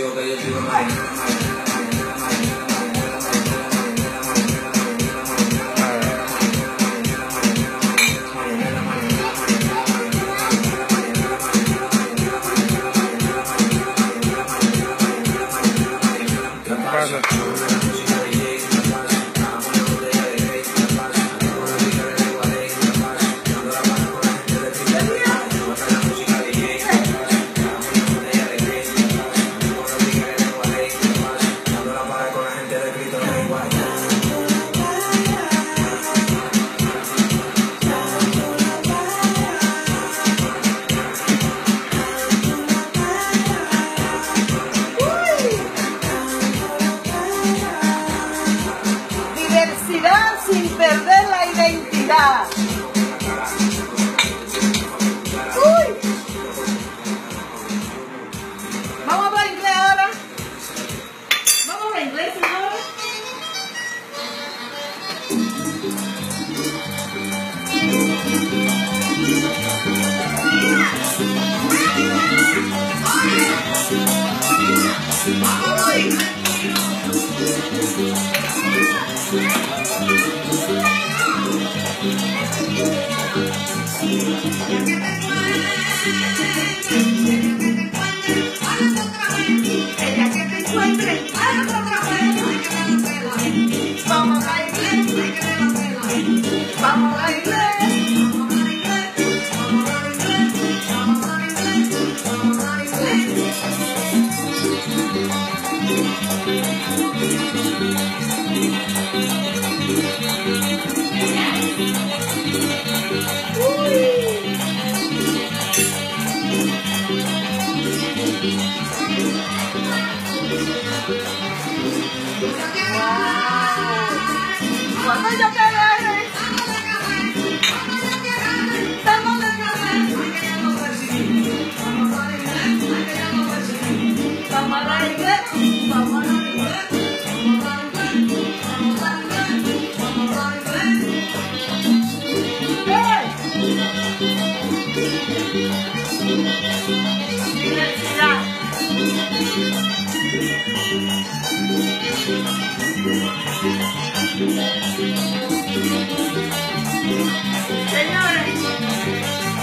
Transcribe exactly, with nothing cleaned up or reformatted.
digo que yo sigo mal. Sin perder la identidad. Uy. Vamos a hablar inglés ahora. Vamos a hablar inglés ahora. Vamos a hablar inglés. Vamos a inglés, vamos a inglés. Cuando yo te vea, estamos de café. Vamos a la inglés, vamos a la inglés, vamos a la inglés, vamos a la inglés, vamos a la inglés. Universidad. Señores,